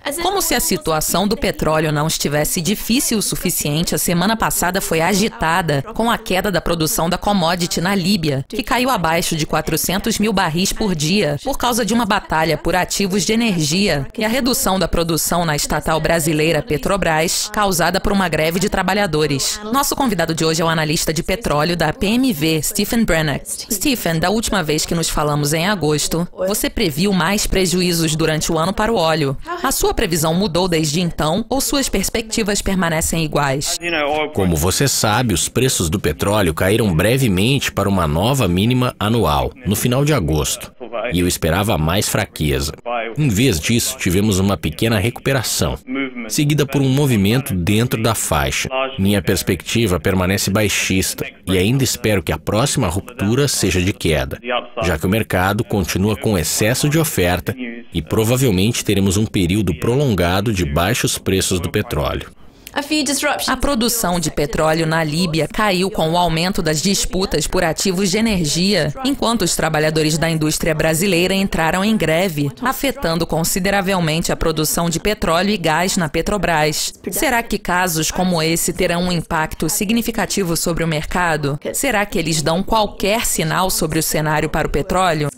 Como se a situação do petróleo não estivesse difícil o suficiente, a semana passada foi agitada com a queda da produção da commodity na Líbia, que caiu abaixo de 400 mil barris por dia por causa de uma batalha por ativos de energia e a redução da produção na estatal brasileira Petrobras, causada por uma greve de trabalhadores. Nosso convidado de hoje é o analista de petróleo da PMV, Stephen Brannock. Stephen, da última vez que nos falamos em agosto, você previu mais prejuízos durante o ano para o óleo. A sua previsão mudou desde então ou suas perspectivas permanecem iguais? Como você sabe, os preços do petróleo caíram brevemente para uma nova mínima anual, no final de agosto, e eu esperava mais fraqueza. Em vez disso, tivemos uma pequena recuperação, seguida por um movimento dentro da faixa. Minha perspectiva permanece baixista e ainda espero que a próxima ruptura seja de queda, já que o mercado continua com excesso de oferta e provavelmente teremos um período prolongado de baixos preços do petróleo. A produção de petróleo na Líbia caiu com o aumento das disputas por ativos de energia, enquanto os trabalhadores da indústria brasileira entraram em greve, afetando consideravelmente a produção de petróleo e gás na Petrobras. Será que casos como esse terão um impacto significativo sobre o mercado? Será que eles dão qualquer sinal sobre o cenário para o petróleo?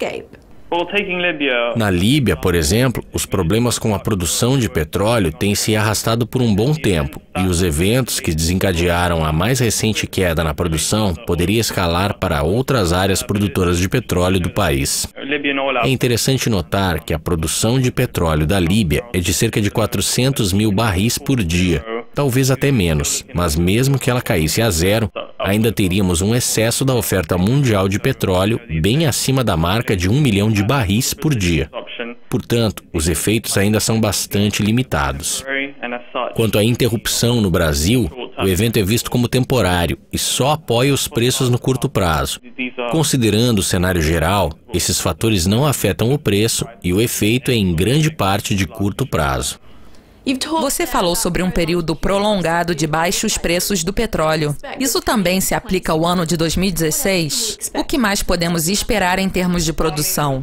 Na Líbia, por exemplo, os problemas com a produção de petróleo têm se arrastado por um bom tempo e os eventos que desencadearam a mais recente queda na produção poderiam escalar para outras áreas produtoras de petróleo do país. É interessante notar que a produção de petróleo da Líbia é de cerca de 400 mil barris por dia, talvez até menos, mas mesmo que ela caísse a zero, ainda teríamos um excesso da oferta mundial de petróleo bem acima da marca de 1 milhão de barris por dia. Portanto, os efeitos ainda são bastante limitados. Quanto à interrupção no Brasil, o evento é visto como temporário e só apoia os preços no curto prazo. Considerando o cenário geral, esses fatores não afetam o preço e o efeito é em grande parte de curto prazo. Você falou sobre um período prolongado de baixos preços do petróleo. Isso também se aplica ao ano de 2016? O que mais podemos esperar em termos de produção?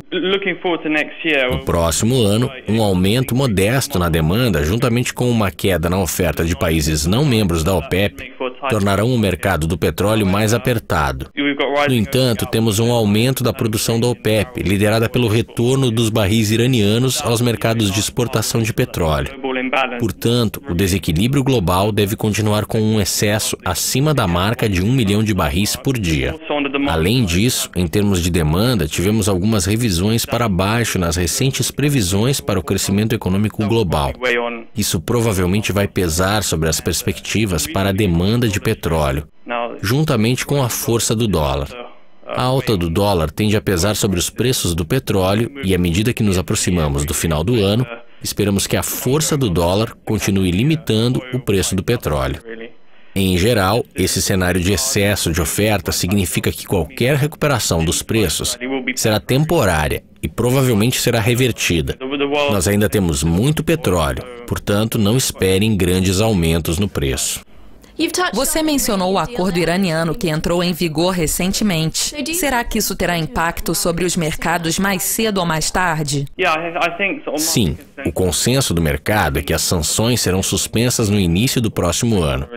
No próximo ano, um aumento modesto na demanda, juntamente com uma queda na oferta de países não membros da OPEP, tornarão o mercado do petróleo mais apertado. No entanto, temos um aumento da produção da OPEP, liderada pelo retorno dos barris iranianos aos mercados de exportação de petróleo. Portanto, o desequilíbrio global deve continuar com um excesso acima da marca de 1 milhão de barris por dia. Além disso, em termos de demanda, tivemos algumas revisões para baixo nas recentes previsões para o crescimento econômico global. Isso provavelmente vai pesar sobre as perspectivas para a demanda de petróleo, juntamente com a força do dólar. A alta do dólar tende a pesar sobre os preços do petróleo e, à medida que nos aproximamos do final do ano, esperamos que a força do dólar continue limitando o preço do petróleo. Em geral, esse cenário de excesso de oferta significa que qualquer recuperação dos preços será temporária e provavelmente será revertida. Nós ainda temos muito petróleo, portanto, não esperem grandes aumentos no preço. Você mencionou o acordo iraniano que entrou em vigor recentemente. Será que isso terá impacto sobre os mercados mais cedo ou mais tarde? Sim, o consenso do mercado é que as sanções serão suspensas no início do próximo ano.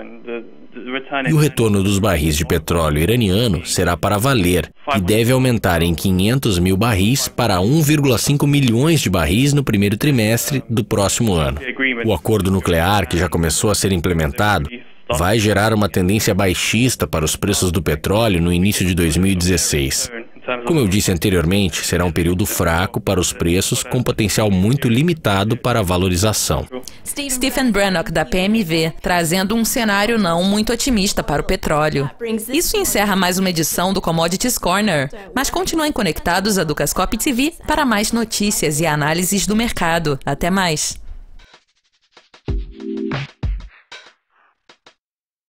E o retorno dos barris de petróleo iraniano será para valer e deve aumentar em 500 mil barris para 1,5 milhões de barris no primeiro trimestre do próximo ano. O acordo nuclear, que já começou a ser implementado, vai gerar uma tendência baixista para os preços do petróleo no início de 2016. Como eu disse anteriormente, será um período fraco para os preços, com potencial muito limitado para a valorização. Stephen Brannock, da PMV, trazendo um cenário não muito otimista para o petróleo. Isso encerra mais uma edição do Commodities Corner, mas continuem conectados a Dukascopy TV para mais notícias e análises do mercado. Até mais!